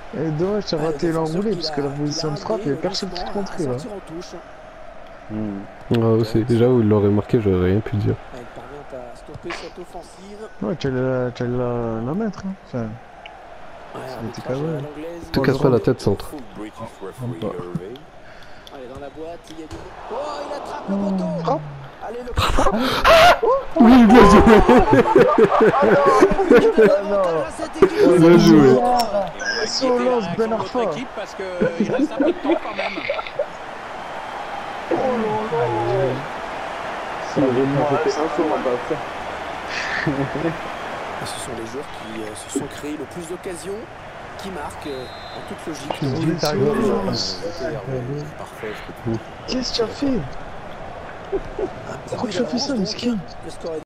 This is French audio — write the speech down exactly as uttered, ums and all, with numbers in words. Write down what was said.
Et dommage, t'as raté l'enroulé parce que la position de frappe, il n'y a personne qui te contrait là. Mmh. Ah, c'est déjà où il l'aurait marqué, j'aurais rien pu dire. Elle parvient à stopper cette offensive. Ouais, tu allais la, tu allais la, la mettre. Hein. Enfin, Ouais, ça m'était arbitrage carré. à l'anglaise. Te casse pas la tête, centre. Allez, dans la boîte, il y a du... Oh, il attrape le poteau. Frappe. Allez, le Oui, bien joué. Bien joué. Solos, Ben Arfa. Parce qu'il reste un peu de temps quand même. Oh là là. Ça m'a fait un saut en bas. Ce sont les joueurs qui euh, se sont créés le plus d'occasions, qui marquent euh, en toute logique. Il est Solos. Parfait. Qu'est-ce que tu as fait? Pourquoi tu as fait ça, Miskin? Le score est